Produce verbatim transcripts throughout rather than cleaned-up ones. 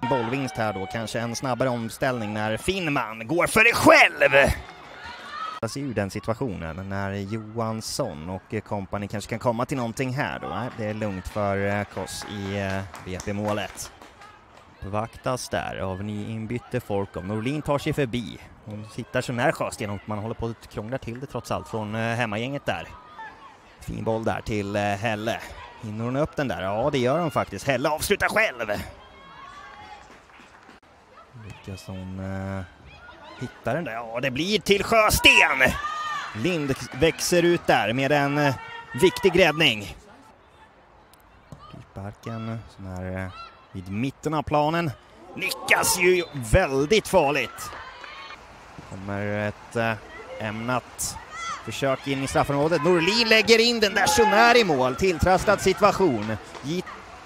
bollvinst här då, kanske en snabbare omställning när Finnman går för det själv. Jag ser ju den situationen när Johansson och kompani kanske kan komma till någonting här då. Det är lugnt för Koss i B P-målet. Vaktas där av nyinbytte folk om. Norlin tar sig förbi. Hon sitter så när Sjöst genom att man håller på att krångla till det trots allt från hemmagänget där. Fin boll där till Helle. Hinner hon upp den där? Ja, det gör hon faktiskt. Helle avslutar själv. Lyckas hon uh, hitta den där? Ja, det blir till Sjösten. Lind växer ut där med en uh, viktig räddning. Parken som är uh, vid mitten av planen. Nickas ju väldigt farligt. Kommer ett uh, ämnat försök in i straffområdet. Norlin lägger in den där så när i mål. Tilltrastad situation. Gitt.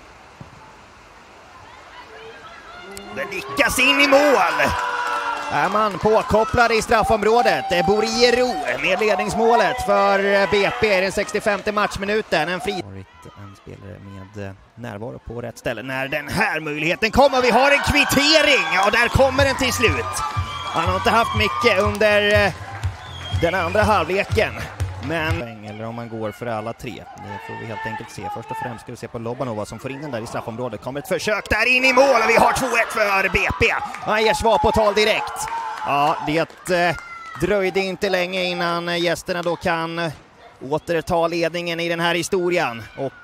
Den nickas in i mål. Är man påkopplad i straffområdet. Det är Boriero med ledningsmålet för B P i den sextiofemte matchminuten. En fri... En spelare med närvaro på rätt ställe. När den här möjligheten kommer, vi har en kvittering. Ja, där kommer den till slut. Han har inte haft mycket under den andra halvleken. Men eller om man går för alla tre. Det får vi helt enkelt se. Först och främst ska vi se på Lobanova som får in den där i straffområdet. Kommer ett försök där in i mål och vi har två ett för B P. Ayers var på tal direkt. Ja, det eh, dröjde inte länge innan gästerna då kan återta ledningen i den här historien. Och